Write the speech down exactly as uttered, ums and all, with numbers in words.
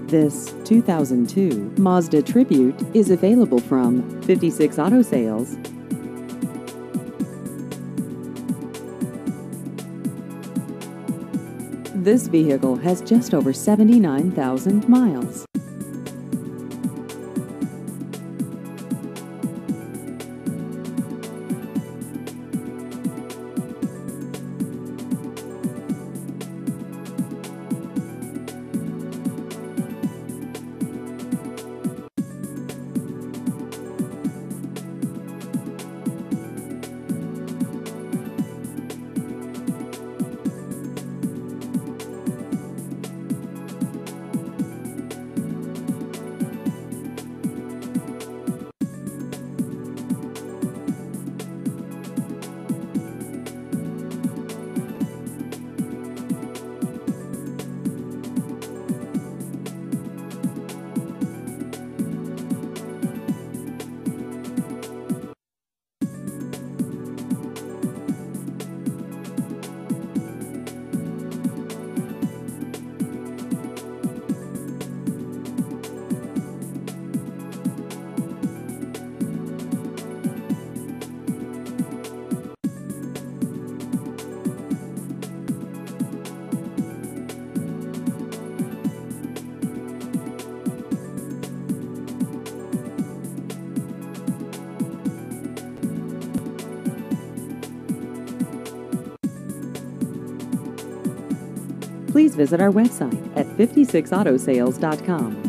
This two thousand two Mazda Tribute is available from fifty-six Auto Sales. This vehicle has just over seventy-nine thousand miles. Please visit our website at fifty-six auto sales dot com.